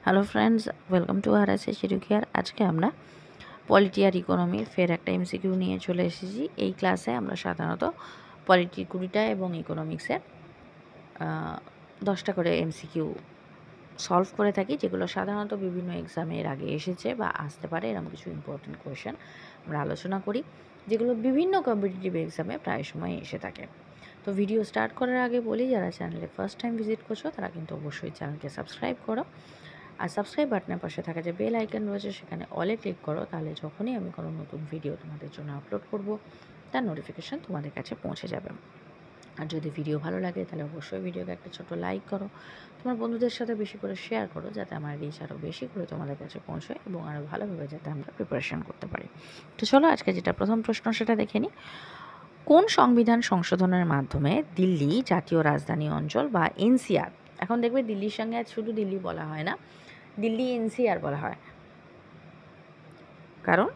Hello friends, welcome to RSH educare. আজকে আমরা polity আর ইকোনমির ফের একটা এমসিকিউ নিয়ে চলে এসেছি। এই ক্লাসে আমরা সাধারণত পলিটি 20টা এবং ইকোনমিক্সের 10টা করে এমসিকিউ সলভ করে থাকি, যেগুলো সাধারণত বিভিন্ন এক্সামের আগে এসেছে বা আসতে পারে। এরকম কিছু ইম্পর্টেন্ট কোয়েশ্চেন আমরা আলোচনা করি, যেগুলো বিভিন্ন কম্পিটিটিভ এক্সামে প্রায় সময় এসে থাকে। তো ভিডিও স্টার্ট করার আগে বলি, যারা চ্যানেলে ফার্স্ট টাইম ভিজিট করছো তারা কিন্তু অবশ্যই চ্যানেলকে সাবস্ক্রাইব করো, আর সাবস্ক্রাইব বাটনের পাশে থাকা যে বেল আইকন রয়েছে সেখানে অলে ক্লিক করো। তাহলে যখনই আমি কোনো নতুন ভিডিও তোমাদের জন্য আপলোড করব, তার নোটিফিকেশান তোমাদের কাছে পৌঁছে যাবে। আর যদি ভিডিও ভালো লাগে তাহলে অবশ্যই ভিডিওকে একটা ছোটো লাইক করো, তোমার বন্ধুদের সাথে বেশি করে শেয়ার করো, যাতে আমার রিচ আরও বেশি করে তোমাদের কাছে পৌঁছয় এবং আরও ভালোভাবে যাতে আমরা প্রিপারেশান করতে পারি। তো চলো আজকে যেটা প্রথম প্রশ্ন সেটা দেখে নিই। কোন সংবিধান সংশোধনের মাধ্যমে দিল্লি জাতীয় রাজধানী অঞ্চল বা এনসিআর, এখন দেখবে দিল্লির সঙ্গে শুধু দিল্লি বলা হয় না, দিল্লি এনসিআর বলা হয়, কারণ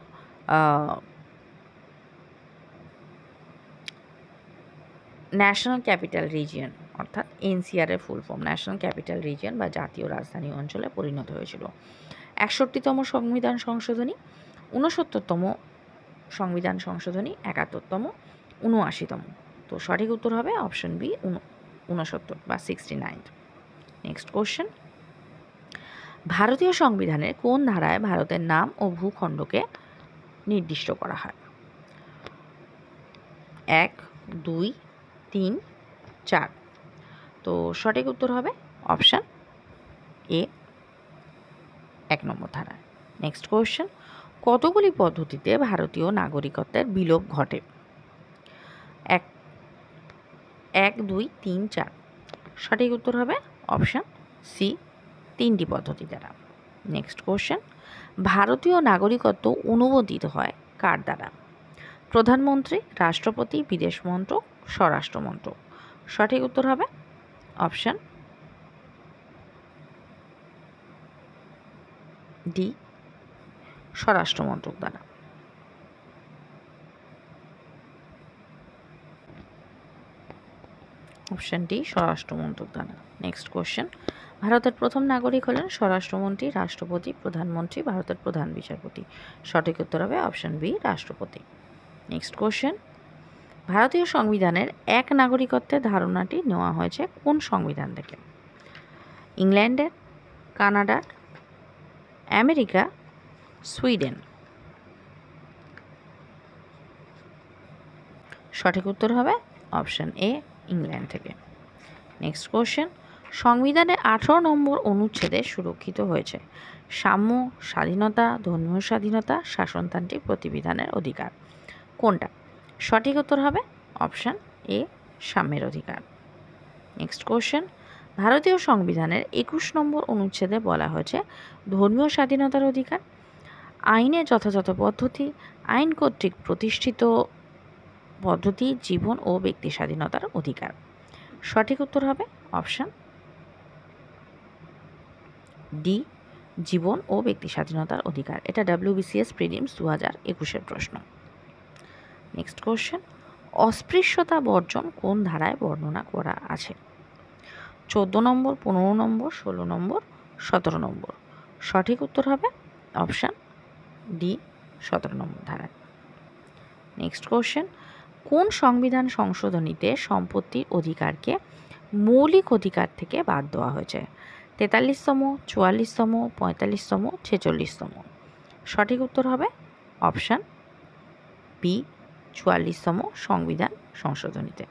ন্যাশনাল ক্যাপিটাল রিজিয়ন অর্থাৎ এনসিআরের full form national capital region বা জাতীয় রাজধানী অঞ্চলে পরিণত হয়েছিল। 61তম সংবিধান সংশোধনী, 69তম সংবিধান সংশোধনী, 71তম, 79তম। তো সঠিক উত্তর হবে অপশন বি, 69 বা 69। নেক্সট কোশ্চেন, ভারতীয় সংবিধানের কোন ধারায় ভারতের নাম ও ভূখণ্ডকে নির্দিষ্ট করা হয়? 1, 2, 3, 4। তো সঠিক উত্তর হবে অপশান এ, 1 নম্বর ধারায়। নেক্সট কোয়েশ্চেন, কতগুলি পদ্ধতিতে ভারতীয় নাগরিকত্বের বিলোপ ঘটে? 1, 2, 3, 4। সঠিক উত্তর হবে অপশান সি, 3টি পদ্ধতি দ্বারা। নেক্সট কোয়েশ্চেন, ভারতীয় নাগরিকত্ব অনুমোদিত হয় কার দ্বারা? প্রধানমন্ত্রী, রাষ্ট্রপতি, বিদেশ মন্ত্রক, স্বরাষ্ট্র মন্ত্রক। সঠিক উত্তর হবে অপশান ডি, স্বরাষ্ট্র মন্ত্রক দ্বারা। অপশান ডি, স্বরাষ্ট্র মন্ত্রক দ্বারা। নেক্সট কোশ্চেন, ভারতের প্রথম নাগরিক হলেন স্বরাষ্ট্রমন্ত্রী, রাষ্ট্রপতি, প্রধানমন্ত্রী, ভারতের প্রধান বিচারপতি। সঠিক উত্তর হবে অপশান বি, রাষ্ট্রপতি। নেক্সট কোশ্চেন, ভারতীয় সংবিধানের এক নাগরিকত্বের ধারণাটি নেওয়া হয়েছে কোন সংবিধান থেকে? ইংল্যান্ডের, কানাডার, আমেরিকা, সুইডেন। সঠিক উত্তর হবে অপশান এ, ইংল্যান্ড থেকে। নেক্সট কোশ্চেন, সংবিধানের 18 নম্বর অনুচ্ছেদে সুরক্ষিত হয়েছে সাম্য, স্বাধীনতা, ধর্মীয় স্বাধীনতা, শাসনতান্ত্রিক প্রতিবিধানের অধিকার। কোনটা? সঠিক উত্তর হবে অপশান এ, সাম্যের অধিকার। নেক্সট কোশ্চেন, ভারতীয় সংবিধানের 21 নম্বর অনুচ্ছেদে বলা হয়েছে ধর্মীয় স্বাধীনতার অধিকার, আইনের যথাযথ পদ্ধতি, আইন কর্তৃক প্রতিষ্ঠিত পদ্ধতি, জীবন ও ব্যক্তি স্বাধীনতার অধিকার। সঠিক উত্তর হবে অপশান ডি, জীবন ও ব্যক্তি স্বাধীনতার অধিকার। এটা WBCS প্রিলিমস 2021-এর প্রশ্ন। নেক্সট কোশ্চেন, অস্পৃশ্যতা বর্জন কোন ধারায় বর্ণনা করা আছে? 14 নম্বর, 15 নম্বর, 16 নম্বর, 17 নম্বর। সঠিক উত্তর হবে অপশান ডি, 17 নম্বর ধারায়। নেক্সট কোশ্চেন, কোন সংবিধান সংশোধনীতে সম্পত্তির অধিকারকে মৌলিক অধিকার থেকে বাদ দেওয়া হয়েছে? 43তম, 44তম, 45তম, 46তম। সঠিক উত্তর হবে অপশান বি, 44তম সংবিধান সংশোধনীতে।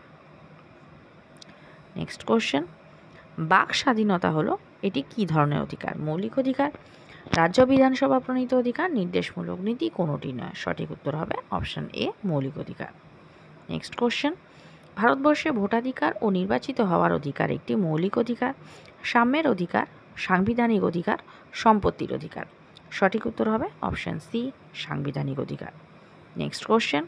নেক্সট কোশ্চেন, বাক স্বাধীনতা হলো এটি কী ধরনের অধিকার? মৌলিক অধিকার, রাজ্য বিধানসভা প্রণীত অধিকার, নির্দেশমূলক নীতি, কোনোটি নয়। সঠিক উত্তর হবে অপশান এ, মৌলিক অধিকার। নেক্সট কোশ্চেন, ভারতবর্ষে ভোটাধিকার ও নির্বাচিত হওয়ার অধিকার একটি মৌলিক অধিকার, সাম্যের অধিকার, সাংবিধানিক অধিকার, সম্পত্তির অধিকার। সঠিক উত্তর হবে অপশান সি, সাংবিধানিক অধিকার। নেক্সট কোশ্চেন,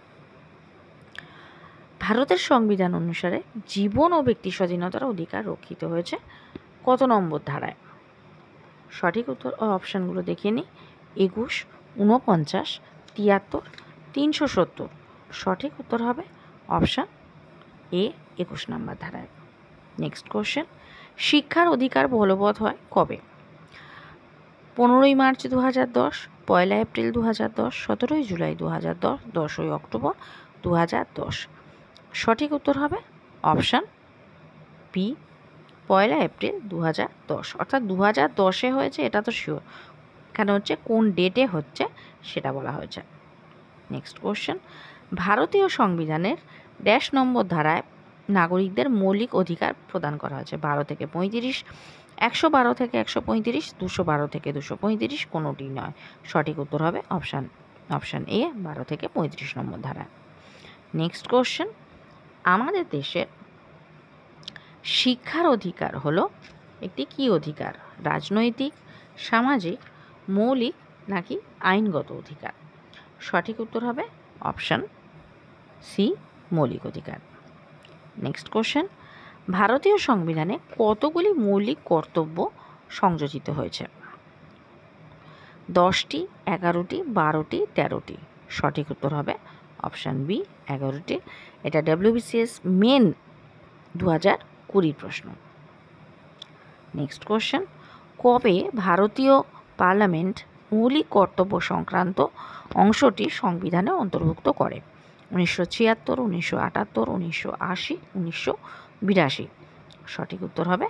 ভারতের সংবিধান অনুসারে জীবন ও ব্যক্তি স্বাধীনতার অধিকার রক্ষিত হয়েছে কত নম্বর ধারায়? সঠিক উত্তর ও অপশানগুলো দেখিয়ে নিই। 21, 49, 73, 370। সঠিক উত্তর হবে অপশান এ, 21 নম্বর ধারায়। নেক্সট কোশ্চেন, শিক্ষার অধিকার বলবৎ হয় কবে? 15ই মার্চ 2010, 1 এপ্রিল 2010, 17ই জুলাই 2010, 10ই অক্টোবর 2010। সঠিক উত্তর হবে অপশান বি, 1 এপ্রিল 2010। অর্থাৎ 2010-এ হয়েছে এটা তো শিওর, এখানে হচ্ছে কোন ডেটে হচ্ছে সেটা বলা হয়েছে। নেক্সট কোশ্চেন, ভারতীয় সংবিধানের ড্যাশ নম্বর ধারায় নাগরিকদের মৌলিক অধিকার প্রদান করা হয়েছে? 12 থেকে 35, 112 থেকে 135, 212 থেকে 235, কোনোটি নয়। সঠিক উত্তর হবে অপশান এ, 12 থেকে 35 নম্বর ধারায়। নেক্সট কোশ্চেন, আমাদের দেশের শিক্ষার অধিকার হলো একটি কী অধিকার? রাজনৈতিক, সামাজিক, মৌলিক নাকি আইনগত অধিকার? সঠিক উত্তর হবে অপশান সি, মৌলিক অধিকার। নেক্সট কোশ্চেন, ভারতীয় সংবিধানে কতগুলি মৌলিক কর্তব্য সংযোজিত হয়েছে? 10টি, 11টি, 12টি, 13টি? সঠিক উত্তর হবে অপশান বি, 11টি। এটা WBCS মেন 2020 প্রশ্ন। নেক্সট কোশ্চেন, কবে ভারতীয় পার্লামেন্ট মৌলিক কর্তব্য সংক্রান্ত অংশটি সংবিধানে অন্তর্ভুক্ত করে? 1976, 1978, 1980, 1982? সঠিক উত্তর হবে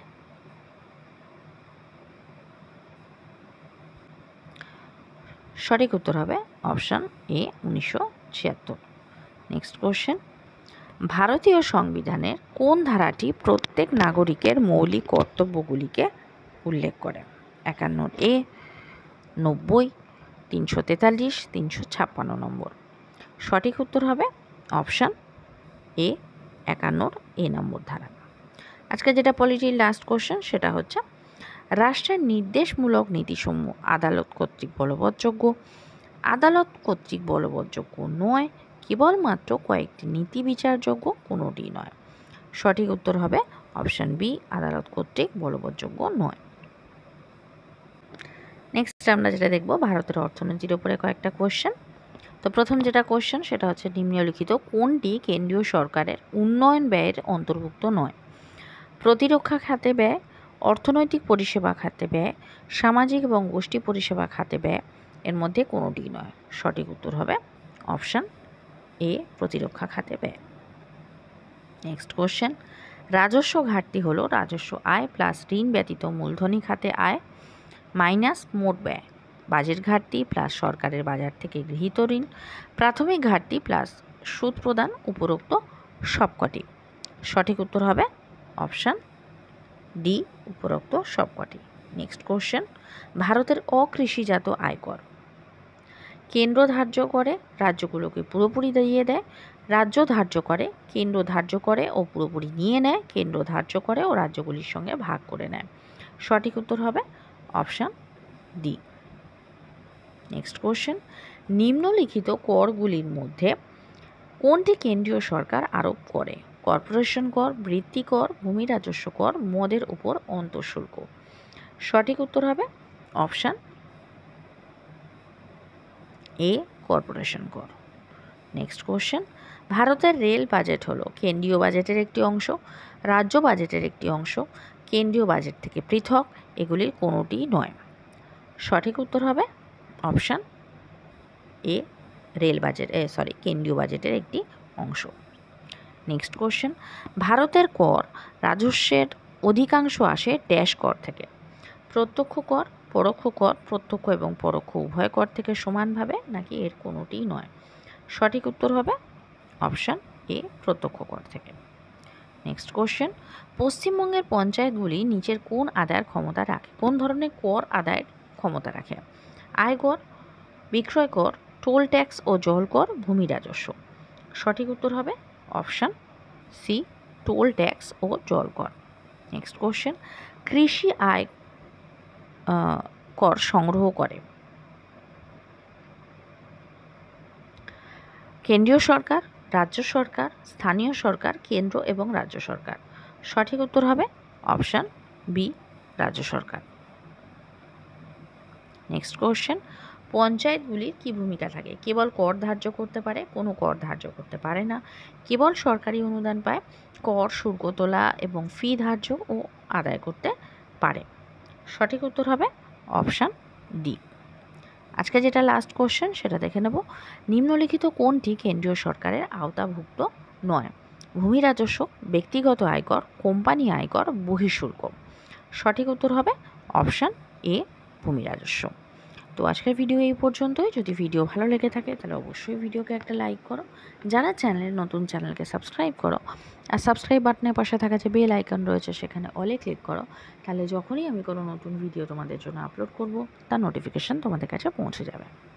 অপশান এ, 1976। নেক্সট কোশ্চেন, ভারতীয় সংবিধানের কোন ধারাটি প্রত্যেক নাগরিকের মৌলিক কর্তব্যগুলিকে উল্লেখ করে? 51 এ, 90, 343, 356 নম্বর? সঠিক উত্তর হবে অপশান এ, 51 এ নম্বর ধারা। আজকে যেটা পলিটির লাস্ট কোশ্চেন সেটা হচ্ছে, রাষ্ট্রের নির্দেশমূলক নীতিসমূহ আদালত কর্তৃক বলবৎযোগ্য, আদালত কর্তৃক বলবৎযোগ্য নয়, কেবলমাত্র কয়েকটি নীতি বিচারযোগ্য, কোনোটি নয়? সঠিক উত্তর হবে অপশান বি, আদালত কর্তৃক বলবৎযোগ্য নয়। নেক্সট আমরা যেটা দেখব, ভারতের অর্থনীতির উপরে কয়েকটা কোশ্চেন। তো প্রথম যেটা কোশ্চেন সেটা হচ্ছে, নিম্নলিখিত কোনটি কেন্দ্রীয় সরকারের উন্নয়ন ব্যয়ের অন্তর্ভুক্ত নয়? প্রতিরক্ষা খাতে ব্যয়, অর্থনৈতিক পরিষেবা খাতে ব্যয়, সামাজিক এবং গোষ্ঠী পরিষেবা খাতে ব্যয়? এর মধ্যে কোনোটি নয়। সঠিক উত্তর হবে অপশান এ, প্রতিরক্ষা খাতে ব্যয়। নেক্সট কোশ্চেন, রাজস্ব ঘাটতি হলো রাজস্ব আয় প্লাস ঋণ ব্যতীত মূলধনী খাতে আয় মাইনাস মোট ব্যয়। বাজেট ঘাটতি প্লাস সরকারের বাজার থেকে গৃহীত ঋণ, প্রাথমিক ঘাটতি প্লাস সুদ প্রদান, উপরোক্ত সবকটি? সঠিক উত্তর হবে অপশান ডি, উপরোক্ত সবকটি। নেক্সট কোশ্চেন, ভারতের অকৃষিজাত আয়কর কেন্দ্র ধার্য করে, রাজ্যগুলোকে পুরোপুরি দিয়ে দেয়, রাজ্য ধার্য করে, কেন্দ্র ধার্য করে ও পুরোপুরি নিয়ে নেয়, কেন্দ্র ধার্য করে ও রাজ্যগুলির সঙ্গে ভাগ করে নেয়? সঠিক উত্তর হবে অপশান ডি। নেক্সট কোশ্চেন, নিম্নলিখিত করগুলির মধ্যে কোনটি কেন্দ্রীয় সরকার আরোপ করে? কর্পোরেশন কর, বৃত্তি কর, ভূমি রাজস্ব কর, মদের উপর অন্তঃশুল্ক? সঠিক উত্তর হবে অপশান এ, কর্পোরেশন কর। নেক্সট কোশ্চেন, ভারতের রেল বাজেট হলো কেন্দ্রীয় বাজেটের একটি অংশ, রাজ্য বাজেটের একটি অংশ, কেন্দ্রীয় বাজেট থেকে পৃথক, এগুলির কোনোটি নয়? সঠিক উত্তর হবে অপশান এ, কেন্দ্রীয় বাজেটের একটি অংশ। নেক্সট কোশ্চেন, ভারতের কর রাজস্বের অধিকাংশ আসে ড্যাশ কর থেকে? প্রত্যক্ষ কর, পরোক্ষ কর, প্রত্যক্ষ এবং পরোক্ষ উভয় কর থেকে সমানভাবে, নাকি এর কোনোটিই নয়? সঠিক উত্তর হবে অপশান এ, প্রত্যক্ষ কর থেকে। নেক্সট কোশ্চেন, পশ্চিমবঙ্গের পঞ্চায়েতগুলি নিচের কোন আদায়ের ক্ষমতা রাখে? কোন ধরনের কর আদায়ের ক্ষমতা রাখে? আয়কর, বিক্রয় কর, টোল ট্যাক্স ও জল কর, ভূমি রাজস্ব? সঠিক উত্তর হবে অপশান সি, টোল ট্যাক্স ও জল কর। নেক্সট কোশ্চেন, কৃষি আয় কর সংগ্রহ করে কেন্দ্রীয় সরকার, রাজ্য সরকার, স্থানীয় সরকার, কেন্দ্র এবং রাজ্য সরকার? সঠিক উত্তর হবে অপশান বি, রাজ্য সরকার। নেক্সট কোশ্চেন, পঞ্চায়েতগুলির কী ভূমিকা থাকে? কেবল কর ধার্য করতে পারে, কোনো কর ধার্য করতে পারে না, কেবল সরকারি অনুদান পায়, কর, শুল্ক তোলা এবং ফি ধার্য ও আদায় করতে পারে? সঠিক উত্তর হবে অপশান ডি। আজকে যেটা লাস্ট কোশ্চেন সেটা দেখে নেব, নিম্নলিখিত কোনটি কেন্দ্রীয় সরকারের আওতাভুক্ত নয়? ভূমি রাজস্ব, ব্যক্তিগত আয়কর, কোম্পানি আয়কর, বহিঃশুল্ক। সঠিক উত্তর হবে অপশান এ, ভূমি রাজস্ব। তো আজকের ভিডিও এই পর্যন্তই। যদি ভিডিও ভালো লেগে থাকে তাহলে অবশ্যই ভিডিওকে একটা লাইক করো, যারা নতুন চ্যানেলকে সাবস্ক্রাইব করো, আর সাবস্ক্রাইব বাটনের পাশে থাকা যে বেল আইকন রয়েছে সেখানে অলে ক্লিক করো, তাহলে যখনই আমি কোনো নতুন ভিডিও তোমাদের জন্য আপলোড করব তার নোটিফিকেশান তোমাদের কাছে পৌঁছে যাবে।